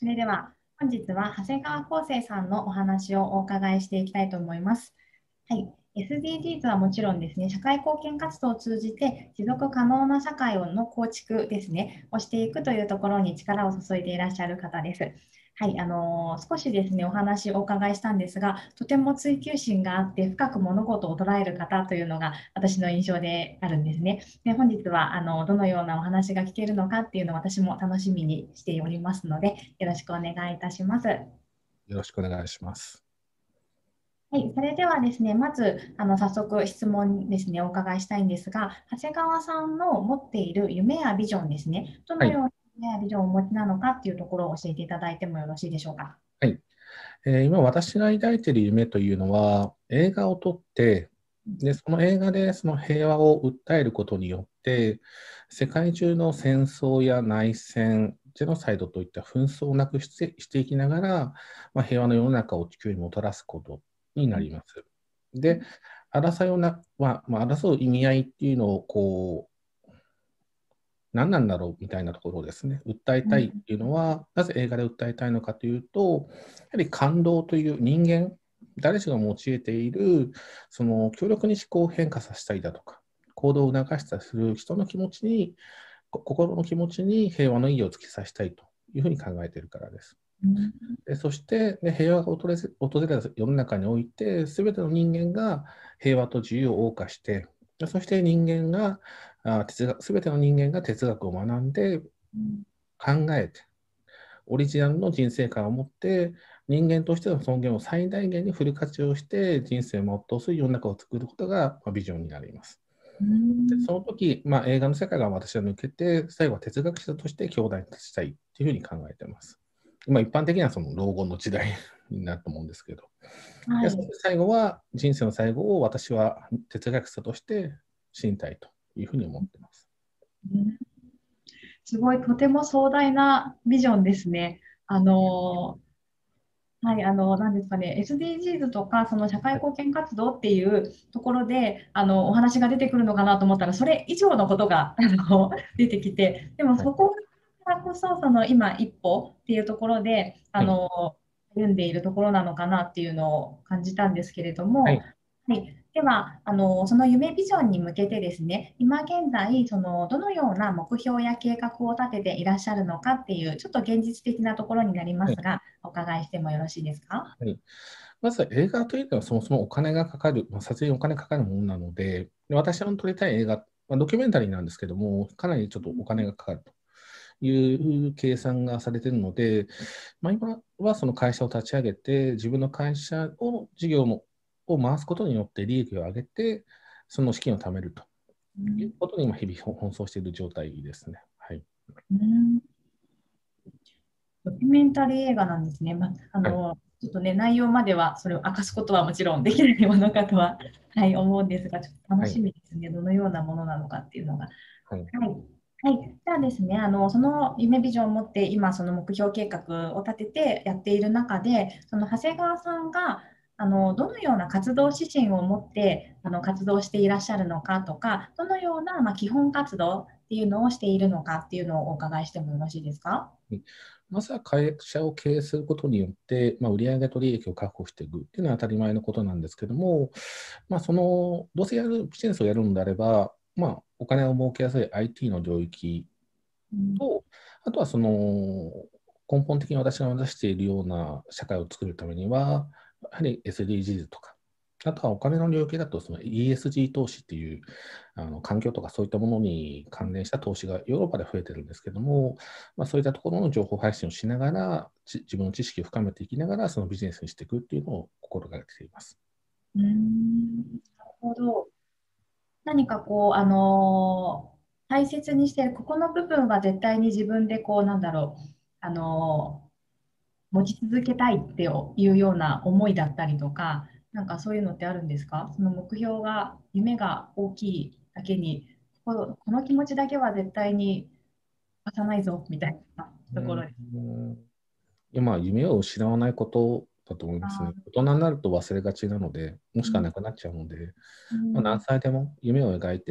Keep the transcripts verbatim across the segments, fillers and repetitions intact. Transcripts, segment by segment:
それでは本日は長谷川康生さんのお話をお伺いしていきたいと思います。はい、エスディージーズ はもちろんですね、社会貢献活動を通じて持続可能な社会の構築ですね、をしていくというところに力を注いでいらっしゃる方です。はい、あのー少しですね、お話をお伺いしたんですが、とても追求心があって深く物事を捉える方というのが私の印象であるんですね。で、本日はあのどのようなお話が聞けるのかっていうのを私も楽しみにしておりますので、よろしくお願いいたします。はよろしくお願いします。 い、それではですね、まずあの早速質問ですね、お伺いしたいんですが、長谷川さんの持っている夢やビジョンですね、どはい。 のような夢やビジョンをお持ちなのかっていうところを教えていただいてもよろしいでしょうか。 はい。えー今、私が抱いている夢というのは、映画を撮って、で、その映画でその平和を訴えることによって、世界中の戦争や内戦、ジェノサイドといった紛争をなくしてしていきながら、まあ、平和の世の中を地球にもたらすことになります。で、争いをな、まあ、まあ、争う意味合いっていうのをこう何なんだろうみたいなところをですね、訴えうん、 たいっていうのは、なぜ映画で訴えたいのかというと、やはり感動という人間、誰しが用いている、その強力に思考を変化させたりだとか、行動を促したりする人の気持ちに、こ心の気持ちに平和の意義を突き刺したいというふうに考えているからです。 うん、 でそして、ね、平和が訪れ訪れた世の中において、すべての人間が平和と自由を謳歌して、そして人間が、あ哲学、すべての人間が哲学を学んでうん、 考えて、オリジナルの人生観を持って、人間としての尊厳を最大限にフル活用して人生を全うする世の中を作ることが、まあ、ビジョンになります。 うでん、 その時、まあ、映画の世界が私は抜けて、最後は哲学者として兄弟に立ちたいというふうに考えています。まあ、一般的にはその老後の時代になると思うんですけど。で、そしはい。 て最後は、人生の最後を私は哲学者として死にたいというふうに思っています。 うん、すごい、とても壮大なビジョンですね。あのはい、あの、なんですかね、エスディージーズ とか、その社会はい。 貢献活動っていうところで、あの、お話が出てくるのかなと思ったら、それ以上のことが、あの、出てきて、でもはい。 そこからこそ、その今一歩っていうところで、あはい。 の、歩んでいるところなのかなっていうのを感じたんですけれども、 はい。 はい、では、あの、その夢ビジョンに向けてですね、今現在、その、どのような目標や計画を立てていらっしゃるのかっていう、ちょっと現実的なところになりまはい。 すが、お伺いしてもよろしいですか？ はい。まずは映画というのはそもそもお金がかかる、まあ、撮影にお金がかかるものなので、で私の撮りたい映画、まあ、ドキュメンタリーなんですけども、かなりちょっとお金がかかるという計算がされているので、まあ、今はその会社を立ち上げて、自分の会社を事業のを回すことによって利益を上げて、その資金を貯めるとうん、 いうことに今、日々奔走している状態ですね。はい。 うん、ドキュメンタリー映画なんですね。ま、あはい。 の、ちょっとね、内容まではそれを明かすことはもちろんできないものかとは、はい、思うんですが、ちょっと楽しはい。 みですね。どのようなものなのかっていうのが。 はい。 はい。はい。じゃあですね、あの、その夢ビジョンを持って、今、その目標計画を立ててやっている中で、その長谷川さんが、あの、どのような活動指針を持って、あの、活動していらっしゃるのかとか、どのような、まあ、基本活動っていうのをしているのかっていうのをお伺いしてもよろしいですか？ まずは会社を経営することによって、まあ、売上と利益を確保していくっていうのは当たり前のことなんですけども、まあ、その、どうせやる、ビジネスをやるんであれば、まあ、お金を儲けやすい アイティー の領域うん、 と、あとはその、根本的に私が目指しているような社会を作るためには、やはり エスディージーズ とか、あとはお金の領域だとその イーエスジー 投資っていうあの環境とかそういったものに関連した投資がヨーロッパで増えてるんですけども、まあ、そういったところの情報配信をしながら、ち自分の知識を深めていきながら、そのビジネスにしていくっていうのを心がけています。 うーん、なるほど。何かこう、あのー大切にしている、ここの部分は絶対に自分でこう、なんだろう、あのー持ち続けたいっていうような思いだったりとか、なんかそういうのってあるんですか？その目標が、夢が大きいだけに、このこの気持ちだけは絶対に貸さないぞ、みたいなうところです。 ん、今、夢を失わないことだと思いますね。 あー、 大人になると忘れがちなので、もうん、 しくはなくなっちゃうので、まあ、 うん、 何歳でも夢を描いて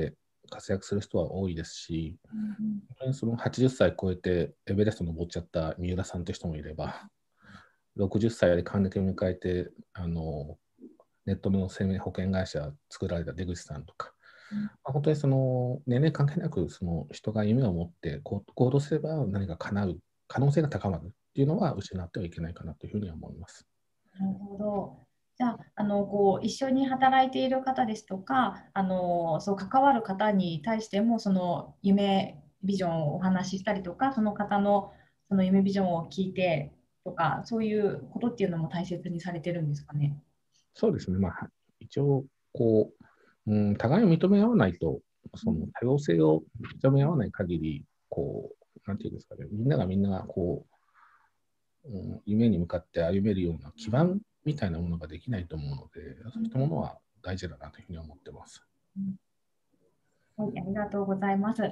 活躍する人は多いですし、 うん、 本当にそのはちじゅっさい超えてエベレスト登っちゃった三浦さんという人もいれば、ろくじゅっさいで還暦を迎えて、あのネットの生命保険会社作られた出口さんとか、 うん、 まあ、本当にその年齢関係なくその人が夢を持ってこう行動すれば何か叶う可能性が高まるっていうのは失ってはいけないかなというふうには思います。 なるほど。じゃあ、あのこう一緒に働いている方ですとか、あのそう関わる方に対しても、その夢、ビジョンをお話ししたりとか、その方のその夢ビジョンを聞いてとか、そういうことっていうのも大切にされてるんですかね。 そうですね。まあ、一応、こう、うん、互いを認め合わないと、その多様性を認め合わない限り、こう、なんていうんですかね、みんながみんな、こう、うん、夢に向かって歩めるような基盤みたいなものができないと思うので、そういったものは大事だなというふうに思ってます。 はい、ありがとうございます。はい、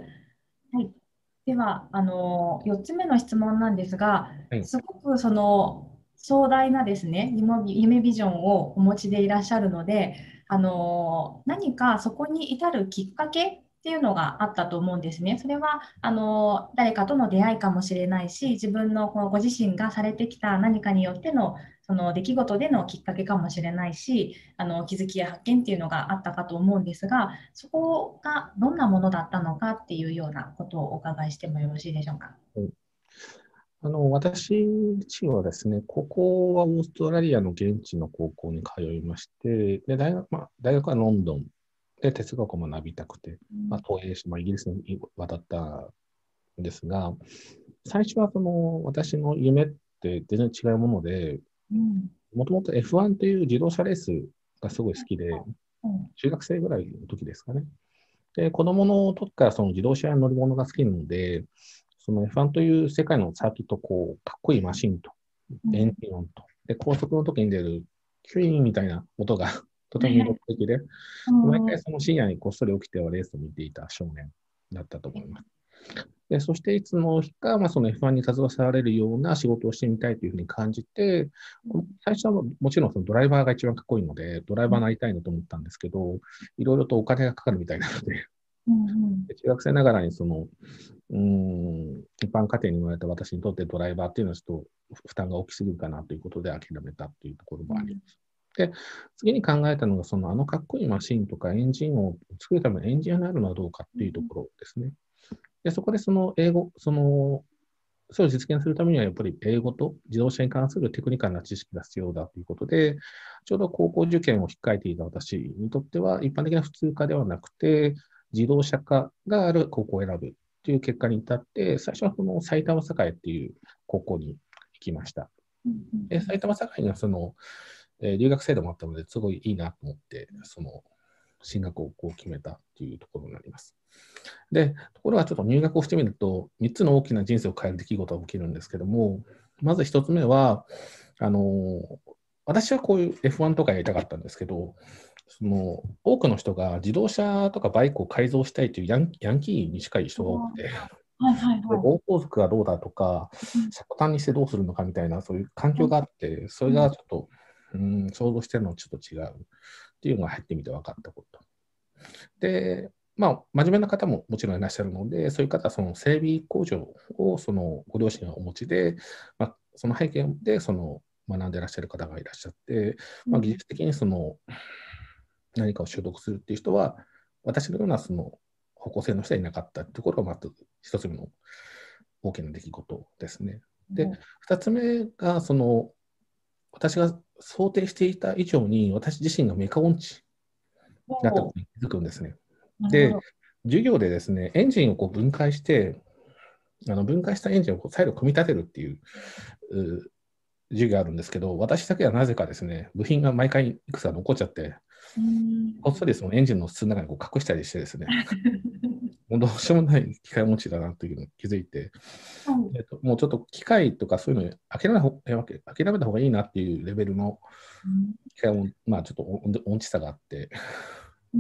では、あのよっつめの質問なんですが、 はい。 すごくその壮大なですね、夢ビ夢ビジョンをお持ちでいらっしゃるので、あの何かそこに至るきっかけっていうのがあったと思うんですね。それはあの誰かとの出会いかもしれないし、自分のこのご自身がされてきた何かによってのその出来事でのきっかけかもしれないし、あの気づきや発見っていうのがあったかと思うんですが、そこがどんなものだったのかっていうようなことをお伺いしてもよろしいでしょうか。 はい。あの、私自身はですね、高校はオーストラリアの現地の高校に通いまして、で、大学、まあ、大学はロンドンで哲学を学びたくて、まあ、東映し、まあ、イギリスに渡ったんですが、最初はその私の夢って全然違うもので、 うん、 もともと エフワン という自動車レースがすごい好きで、 うん、 中学生ぐらいの時ですかね。で、子供の時からその自動車や乗り物が好きなので、その エフワン という世界のサーキット、こう、かっこいいマシンと、エンうん、 ジン音と、で、高速の時に出るキュイーンみたいな音がとても魅はいはい。 力的で、 うん、 毎回その深夜にこっそり起きてはレースを見ていた少年だったと思います。で、そしていつの日か、まあ、その エフワン に携われるような仕事をしてみたいというふうに感じて、最初はもちろんそのドライバーが一番かっこいいので、ドライバーになりたいなと思ったんですけど、いろいろとお金がかかるみたいなので、 うん、 中学生ながらにその、うーん、一般家庭に生まれた私にとってドライバーっていうのはちょっと負担が大きすぎるかなということで諦めたというところうん、 もあります。で、次に考えたのが、そのあのかっこいいマシンとかエンジンを作るためのエンジニアになるのはどうかっていうところですね。で、そこでその英語、その、それを実現するためにはやっぱり英語と自動車に関するテクニカルな知識が必要だということで、ちょうど高校受験を控えていた私にとっては一般的な普通科ではなくて、自動車科がある高校を選ぶという結果に至って、最初はこの埼玉栄っていう高校に行きました。 うん、 で、埼玉栄にはその、えー留学制度もあったので、すごいいいなと思って、その進学をこう決めたというところになります。で、ところがちょっと入学をしてみると、みっつの大きな人生を変える出来事が起きるんですけども、まずひとつめは、あの、私はこういう エフワン とかやりたかったんですけど、その多くの人が自動車とかバイクを改造したいというヤンヤンキーに近い人が多くて、 はいはいはい。 暴走族がどうだとか、 うん、 車庫端にしてどうするのかみたいな、そういう環うん、 境があって、それがちょっと、うん、想像してるのとちょっと違うっていうのが入ってみて分かったこと。で、まあ、真面目な方ももちろんいらっしゃるので、そういう方はその整備工場をそのご両親がお持ちで、まあ、その背景でその学んでいらっしゃる方がいらっしゃって、まあ、技術的にその何かを習得するっていう人は、私のようなその方向性の人はいなかったところがまず一つ目の大きな出来事ですね。で、二つ目が、その私が想定していた以上に私自身がメカ音痴だったこおー、 とに気づくんですね。で、 なるほど。 授業でですね、エンジンをこう分解して、あの分解したエンジンをこう再度組み立てるっていう、う授業があるんですけど、私だけはなぜかですね、部品が毎回いくつか残っちゃって、 うん。 こっそりそのエンジンの筒の中にこう隠したりしてですね、もうどうしようもない機械持ちだなというのに気づいて、 はい。 えっと、もうちょっと機械とかそういうのに諦めた方諦めた方がいいなっていうレベルのうん、 機械も、まあちょっと音音痴さがあって、 うん、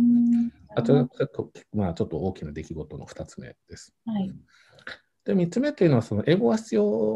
なあと、 るほど。 まあちょっと大きな出来事のふたつめです。 はい。 で、みっつめというのは、その英語が必要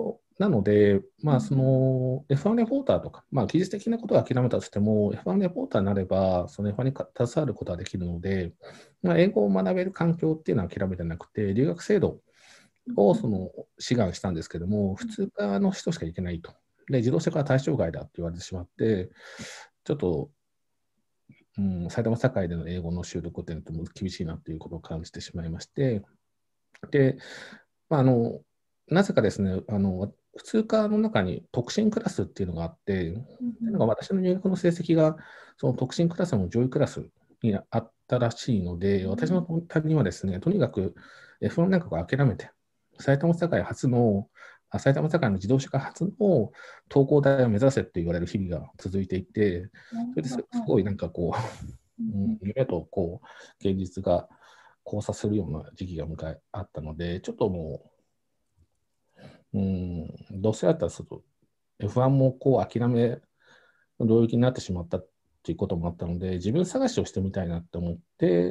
なので、まあ、その エフワン レポーターとか、まあ、技術的なことは諦めたとしても、エフワン レポーターになれば、その エフワン に携わることができるので、まあ、英語を学べる環境っていうのは諦めてなくて、留学制度をその志願したんですけども、普通科の人しか行けないと。で、自動車から対象外だって言われてしまって、ちょっと、うん、埼玉栄での英語の習得っていうのは厳しいなということを感じてしまいまして、で、まあ、あのなぜかですね、あの普通科の中に特進クラスっていうのがあって、なんか私の入学の成績がその特進クラスの上位クラスにあったらしいので、私の担任はですね、とにかく エフワン なんかを諦めて、埼玉栄初の、あ埼玉栄の自動車科初の東工大を目指せって言われる日々が続いていて、それですすごいなんかこう、うん、夢とこう現実が交差するような時期が迎えあったので、ちょっともう、うん、どうせだったらちょっと エフワン もこう諦めの領域になってしまったっていうこともあったので、自分探しをしてみたいなって思って、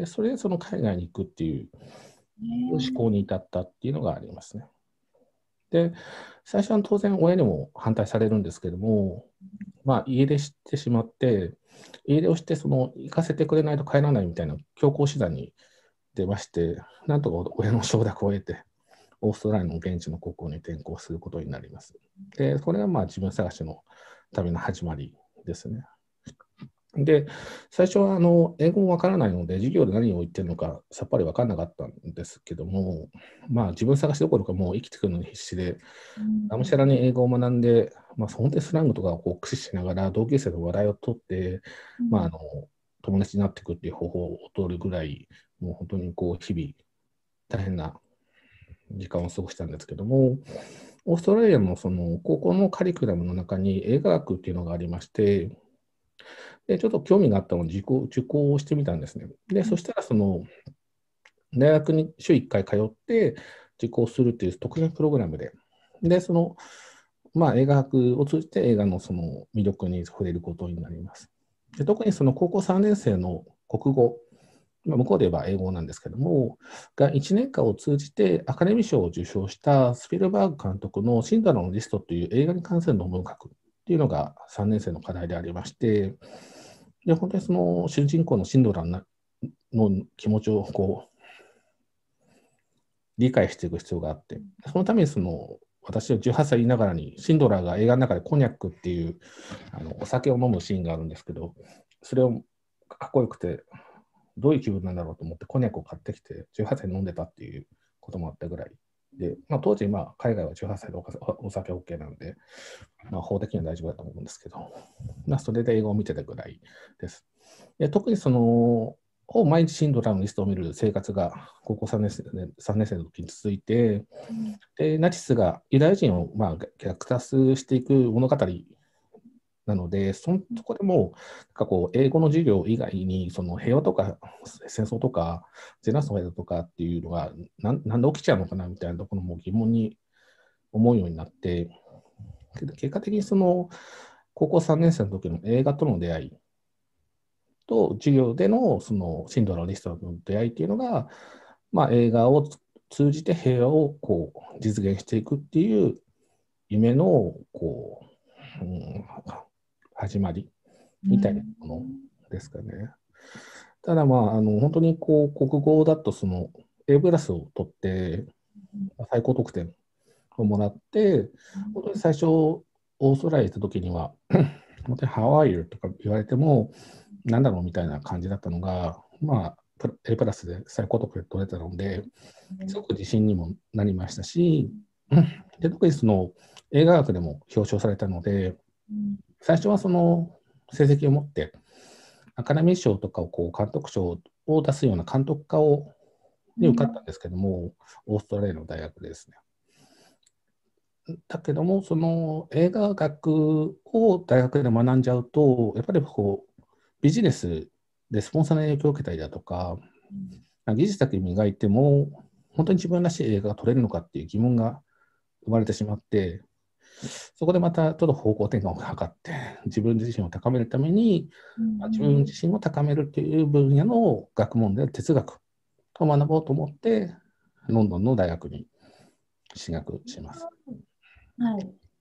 それでその海外に行くっていう思考に至ったっていうのがありますね。で、最初は当然親にも反対されるんですけども、まあ、家出してしまって、家出をしてその行かせてくれないと帰らないみたいな強行手段に出まして、なんとか親の承諾を得て、オーストラリアの現地の高校に転校することになります。で、これがまあ自分探しの旅の始まりですね。で、最初はあの英語もわからないので、授業で何を言ってるのかさっぱり分からなかったんですけども、まあ自分探しどころかもう生きてくるのに必死で、がむしゃらに英語を学んで、まあ、本当にスラングとかをこう駆使しながら同級生の話題を取って、まあ、あの友達になっていくっていう方法を取るぐらい、もう本当にこう日々大変な時間を過ごしたんですけども、オーストラリアのその高校のカリキュラムの中に映画学っていうのがありまして、でちょっと興味があったので受講、受講をしてみたんですね。で、そしたらその大学に週いっかい通って受講するっていう特殊プログラムで、で、その、まあ、映画学を通じて映画のその魅力に触れることになります。で特にその高校さんねん生の国語、まあ、向こうで言えば英語なんですけども、がいちねんかんを通じてアカデミー賞を受賞したスピルバーグ監督のシンドラーのリストという映画に関する論文を書くっていうのがさんねん生の課題でありまして、で本当にその主人公のシンドラーの気持ちをこう理解していく必要があって、そのためにその私はじゅうはっさい言いながらにシンドラーが映画の中でコニャックっていうあのお酒を飲むシーンがあるんですけど、それをかっこよくてどういう気分なんだろうと思ってコニャックを買ってきてじゅうはっさい飲んでたっていうこともあったぐらいで、まあ、当時まあ海外はじゅうはっさいでお酒 OK なので、まあ、法的には大丈夫だと思うんですけど、まあ、それで映画を見てたぐらいです。で特にそのを毎日シンドラーのリストを見る生活が高校さんねん生、さんねん生の時に続いて、でナチスがユダヤ人をまあ虐殺していく物語なので、そのとこでもなんかこう英語の授業以外にその平和とか戦争とかゼナソイドとかっていうのがななんで起きちゃうのかなみたいなところも疑問に思うようになって、結果的にその高校さんねん生の時の映画との出会いと授業でのそのシンドラーのリストの出会いっていうのが、まあ、映画を通じて平和をこう実現していくっていう夢のこう、うん、始まりみたいなものですかね。ただまあ、あの本当にこう国語だとその A プラスを取って最高得点をもらって、本当に最初オーストラリア行った時には本当に How are you? とか言われてもなんだろうみたいな感じだったのが、まあ、A プラスで最高得点取れたので、すごく自信にもなりましたし、で特にその映画学でも表彰されたので、最初はその成績を持って、アカデミー賞とかをこう監督賞を出すような監督科をに受かったんですけども、オーストラリアの大学でですね。だけども、その映画学を大学で学んじゃうと、やっぱりこうビジネスでスポンサーの影響を受けたりだとか、技術だけ磨いても、本当に自分らしい映画が撮れるのかっていう疑問が生まれてしまって、そこでまたちょっと方向転換を図って、自分自身を高めるために、まあ、自分自身を高めるという分野の学問である哲学を学ぼうと思って、ロンドンの大学に進学します。 はい。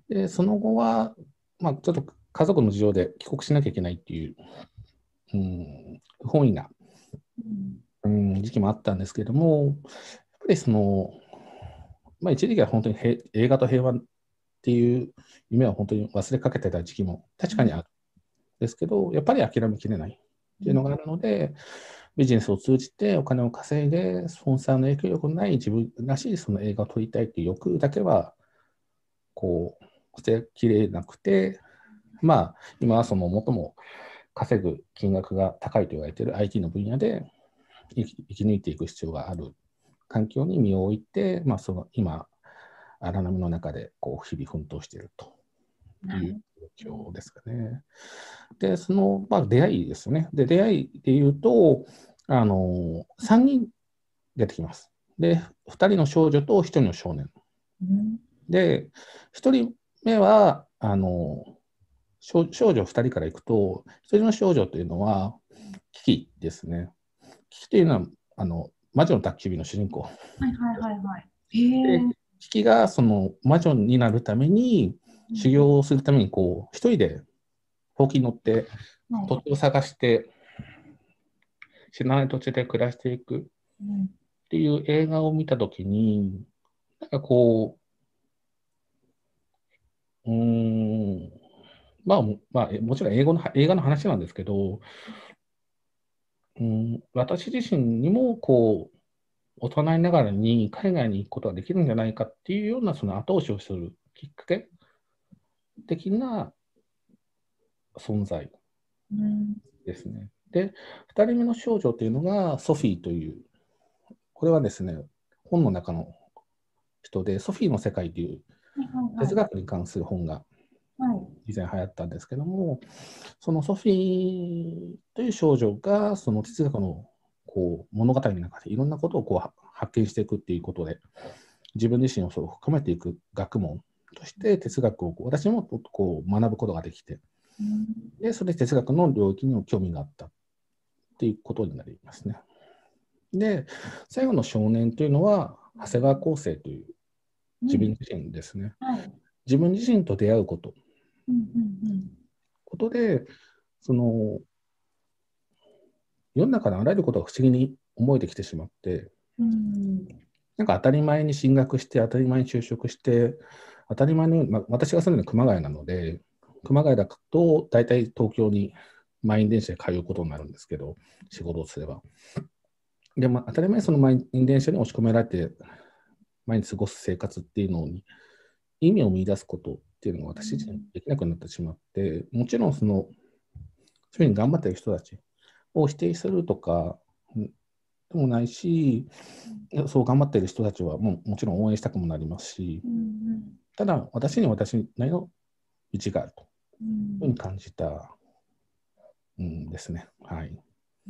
で、その後は、まあ、ちょっと家族の事情で帰国しなきゃいけないっていう、うん、不本意な、うん、時期もあったんですけれども、やっぱりその、まあ、一時期は本当にへ映画と平和っていう夢は本当に忘れかけてた時期も確かにあるんですけど、やっぱり諦めきれないっていうのがあるので、ビジネスを通じてお金を稼いで、スポンサーの影響力のない自分らしいその映画を撮りたいっていう欲だけは、こう、捨てきれなくて、まあ、今はその最も稼ぐ金額が高いと言われている アイティー の分野で生き生き抜いていく必要がある環境に身を置いて、まあ、その今、荒波の中でこう日々奮闘しているという状況ですかね。で、その、まあ、出会いですよね。で、出会いで言うと、あの、さんにん出てきます。で、ふたりの少女とひとりの少年。で、ひとりめは、あの、少少女ふたりからいくと、ひとりの少女というのは、キキですね。キキというのは、あの、魔女の宅急便の主人公。 はいはいはいはい。へで、 え。 キキがその魔女になるために、修行をするために、こう、一人でほうきに乗って、土地を探して、知らない土地で暮らしていくっていう映画を見たときに、なんかこう、うーん、まあ、まあ、もちろん英語の映画の話なんですけど、うん、私自身にもこう大人にながらに海外に行くことができるんじゃないかっていうようなその後押しをするきっかけ的な存在ですね。で、ふたりめの少女というのがソフィーという、これはですね、本の中の人で、ソフィーの世界という哲学に関する本が以前流行ったんですけども、そのソフィーという少女がその哲学のこう物語の中でいろんなことをこう発見していくっていうことで、自分自身をそう深めていく学問として哲学を私もこう学ぶことができて、でそれで哲学の領域にも興味があったっていうことになりますね。で、最後の少年というのは長谷川康生という自分自身ですね。自分自身と出会うこと、ことで、その世の中のあらゆることが不思議に思えてきてしまって、なんか当たり前に進学して、当たり前に就職して、当たり前のように、まあ、私が住んでるのは熊谷なので、熊谷だと大体東京に満員電車で通うことになるんですけど、仕事をすれば。で、まあ、当たり前にその満員電車に押し込められて、毎日過ごす生活っていうのに意味を見出すことっていうのが私自身できなくなってしまって、もちろんその、そういうふうに頑張ってる人たちを否定するとかでもないし、そう頑張ってる人たちはももちろん応援したくもなりますし、ただ私に私なりの道があるというふうに感じた、うん、ですね。はい。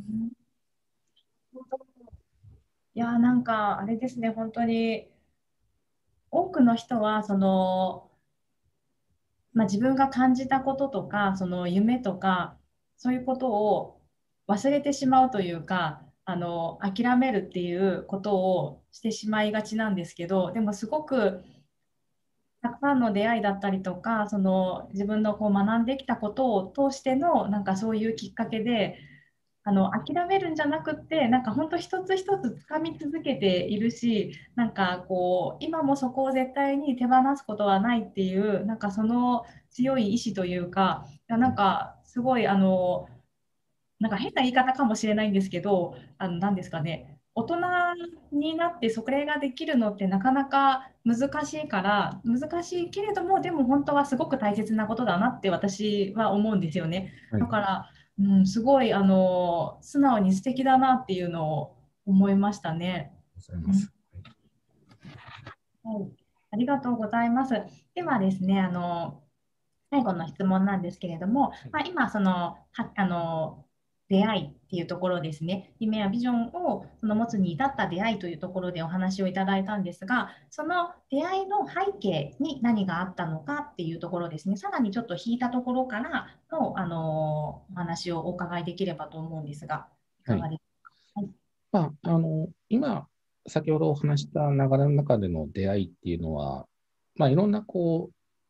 いやーなんかあれですね、本当に多くの人はその、まあ、自分が感じたこととかその夢とかそういうことを忘れてしまうというか、あの諦めるっていうことをしてしまいがちなんですけど、でもすごくたくさんの出会いだったりとか、その自分のこう学んできたことを通してのなんかそういうきっかけで、あの諦めるんじゃなくって、なんか本当一つ一つ掴み続けているし、なんかこう今もそこを絶対に手放すことはないっていう、なんかその強い意志というか、なんかすごいあのなんか変な言い方かもしれないんですけど、あの何ですかね、大人になってそれができるのってなかなか難しいから、難しいけれども、でも本当はすごく大切なことだなって私は思うんですよね。 はい、 だから、うん、すごいあの素直に素敵だなっていうのを思いましたね。 ございまうん、 す。 はい、ありがとうございます。ではですね、あの最後の質問なんですけれども、まあ、今そのはあの出会いっていうところですね、夢やビジョンをその持つに至った出会いというところでお話をいただいたんですが、その出会いの背景に何があったのかっていうところですね、さらにちょっと引いたところからの、あのお話をお伺いできればと思うんですが、いはい。 かがですか？はい。 まあ、あの、今、先ほどお話した流れの中での出会いっていうのは、まあ、いろんなこう、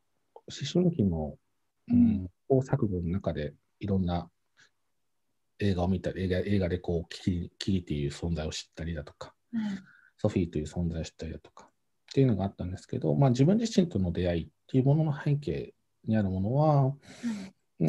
春期の、うん、試行錯誤の中でいろんな映画を見たり、映画、映画でこうキキ、キキっていう存在を知ったりだとか、 はい、 ソフィーという存在を知ったりだとかっていうのがあったんですけど、まあ、自分自身との出会いっていうものの背景にあるものは、 はい、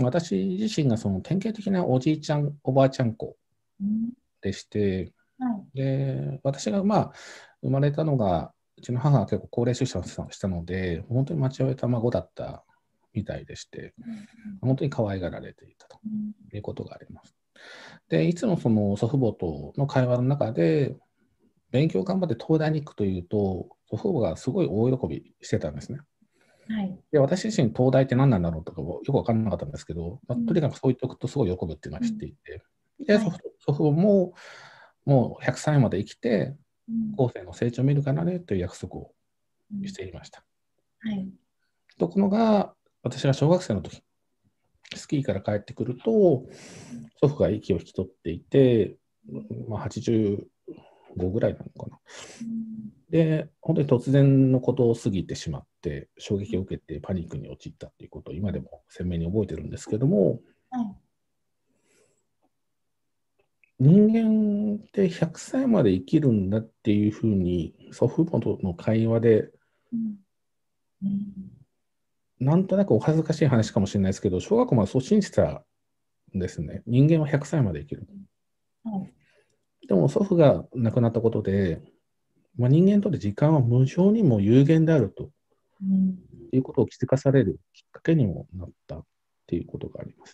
私自身がその典型的なおじいちゃん、おばあちゃん子でして、 はい、 で私がまあ生まれたのが、うちの母が結構高齢出産したので、本当に待ち終えた孫だったみたいでして、本当に可愛がられていたということがあります。で、いつもその祖父母との会話の中で、勉強頑張って東大に行くというと、祖父母がすごい大喜びしてたんですね。 はい、 で、私自身東大って何なんだろうとかよく分からなかったんですけど、まあ、とにかくそう言っておくとすごい喜ぶっていうのは知っていて、で、 はい、 祖父祖父母ももうひゃくさいまで生きて、後世の成長を見るからねという約束をしていました。 はい、 ところが、私が小学生の時、スキーから帰ってくると、祖父が息を引き取っていて、まあ、はちじゅうごぐらいなのかな。で、本当に突然のことを過ぎてしまって、衝撃を受けてパニックに陥ったということを今でも鮮明に覚えてるんですけども、 はい、 人間ってひゃくさいまで生きるんだっていうふうに祖父母との会話で、なんとなくお恥ずかしい話かもしれないですけど、小学校までそう信じてたんですね。人間はひゃくさいまで生きる。 はい、 でも祖父が亡くなったことで、まあ、人間にとって時間は無償にも有限であるということを気づかされるきっかけにもなったっていうことがあります。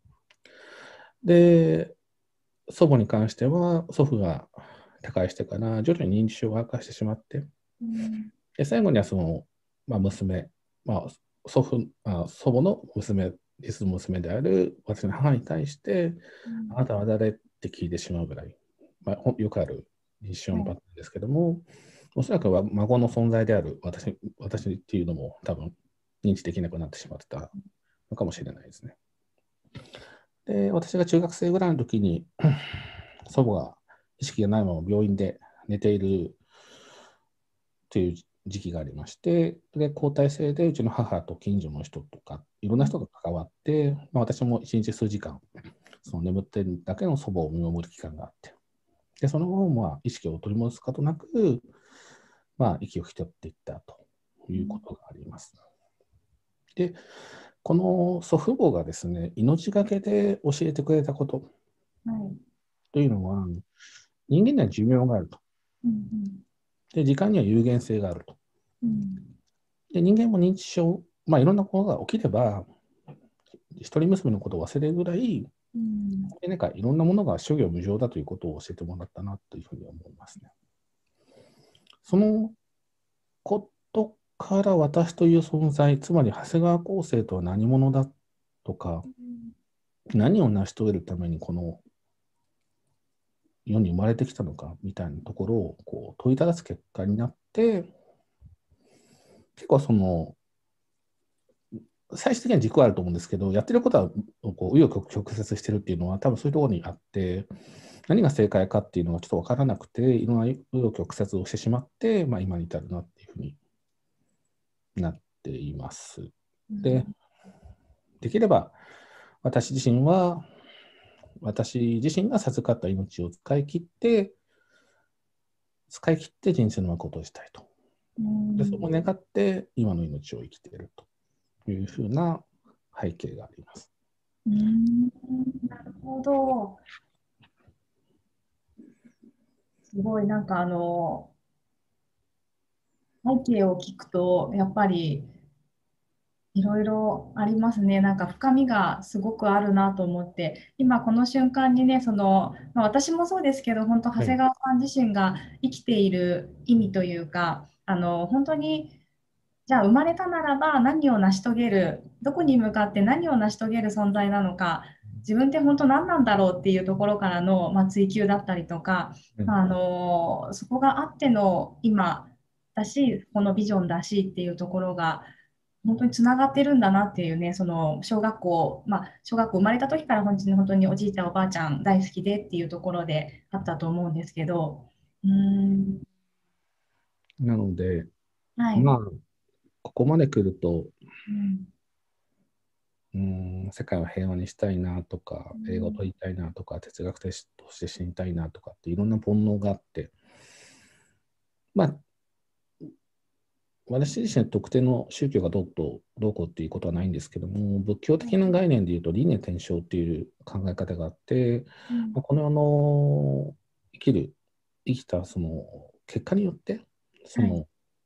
で、祖母に関しては、祖父が他界してから徐々に認知症が悪化してしまって、で最後にはその、まあ、娘、まあ、祖父あ祖母の娘、実の娘である私の母に対して、あなたは誰って聞いてしまうぐらい、まあ、よくある認知症のパターンですけども、おそらくは孫の存在である私私っていうのも多分認知できなくなってしまってたのかもしれないですね。で、私が中学生ぐらいの時に、祖母が意識がないまま病院で寝ているという時期がありまして、で交代制でうちの母と近所の人とか、いろんな人が関わって、まあ、私も一日数時間、その眠っているだけの祖母を見守る期間があって、でその後、まあ、意識を取り戻すことなく、まあ、息を引き取っていったということがあります。で、この祖父母がですね、命がけで教えてくれたことというのは、人間には寿命があると。で、時間には有限性があると。で、人間も認知症、まあ、いろんなことが起きれば、一人娘のことを忘れるぐらい、でなんかいろんなものが諸行無常だということを教えてもらったなというふうに思いますね。そのことから私という存在、つまり長谷川浩生とは何者だとか、何を成し遂げるためにこの世に生まれてきたのかみたいなところをこう問いただす結果になって、結構その、最終的には軸はあると思うんですけど、やってることはこう紆余曲折してるっていうのは多分そういうところにあって、何が正解かっていうのがちょっと分からなくて、いろんな紆余曲折をしてしまって、まあ、今に至るなっていうふうになっています。で、できれば私自身は、私自身が授かった命を使い切って、使い切って人生のことをしたいと。で、そこを願って今の命を生きているというふうな背景があります。 うん、なるほど。すごい、なんかあの、背景を聞くと、やっぱりいろいろありますね。なんか深みがすごくあるなと思って、今この瞬間にね、その、まあ、私もそうですけど、本当、長はい。 谷川さん自身が生きている意味というか、あの、本当に、じゃあ生まれたならば何を成し遂げる、どこに向かって何を成し遂げる存在なのか、自分って本当何なんだろうっていうところからの、まあ、追求だったりとか、 はい。 あの、そこがあっての今だし、このビジョンだしっていうところが、本当につながってるんだなっていうね、その小学校、まあ、小学校生まれた時から本当に本当におじいちゃん、おばあちゃん大好きでっていうところであったと思うんですけど、うーん、 なので、 はい、 まあ、ここまで来ると、 うんうん、世界を平和にしたいなとか、 うん英語を取りたいなとか、哲学者として死にたいなとかっていろんな煩悩があって、まあ、私自身特定の宗教がどうとどうこうっていうことはないんですけども、仏教的な概念でいうと輪廻転生っていう考え方があって、 うんまあこのあの生きる、生きたその結果によって、そはいの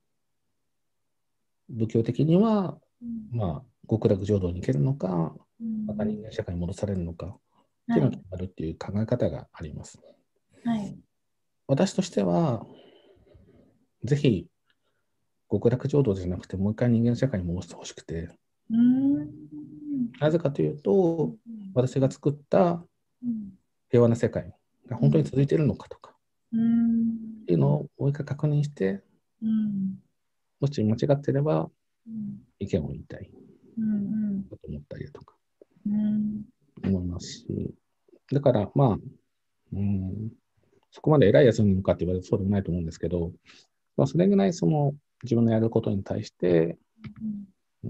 仏教的には、 うんまあ、極楽浄土に行けるのか、また人うん間社会に戻されるのかっていうのがはい決まるっていう考え方があります。 はい私としては、ぜひ極楽浄土じゃなくて、もう一回人間社会に戻してほしくて、 うんなぜかというと、私が作ったうん平和な世界が本当に続いているのかとかうんっていうのをもう一回確認して、 うんもし間違っていればうん意見を言いたいうんと思ったりとかうん思いますし、だからまあ、うん、そこまで偉いやつなのかって言われるとそうでもないと思うんですけど、まあ、それぐらいその自分のやることに対して、うん、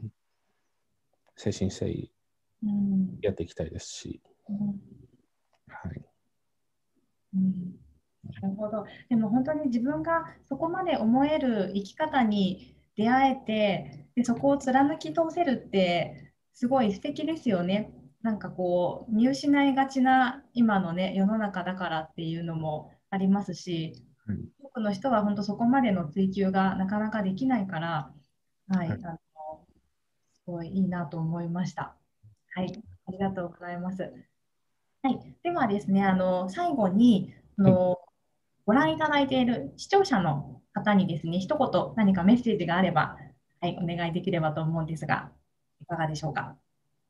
誠心誠意うんやっていきたいですし、 うんはい。 うんなるほど。でも本当に自分がそこまで思える生き方に出会えて、で、そこを貫き通せるってすごい素敵ですよね。なんかこう見失いがちな今のね世の中だからっていうのもありますし、 はい。 多くの人は本当そこまでの追求がなかなかできないから、はい、 はい。 あのすごいいいなと思いました。はい、ありがとうございます。はい、ではですね、あの最後にあはい。 のご覧いただいている視聴者の方にですね、一言何かメッセージがあれば、はい、お願いできればと思うんですが、いかがでしょうか。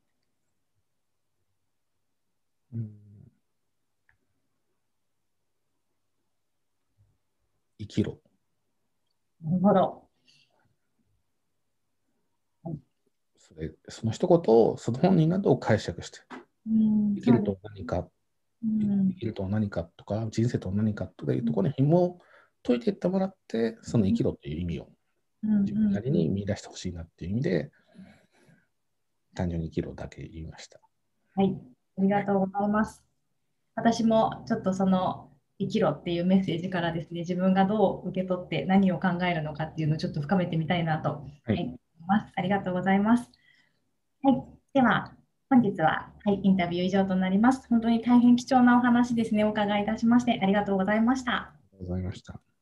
うん、生きろ。 なるほど。 それ、その一言をその本人がどう解釈して、 うん、 生きるそうです。 とは何か、 う生ん、 きるとは何かとか、人生とは何かといううん、 ところに紐を解いていってもらって、その生きろという意味をうん、 自分なりうん。 に見出してほしいなっていう意味で、単純に生きろだけ言いました。 はい、ありがとうございます。私もちょっとその生きろっていうメッセージからですね、自分がどう受け取って何を考えるのかっていうのをちょっと深めてみたいなと、ははい。 い、思います。ありがとうございます。はい、では、本日は、はい、インタビュー以上となります。本当に大変貴重なお話ですね、お伺いいたしまして、ありがとうございました。 ありがとうございました。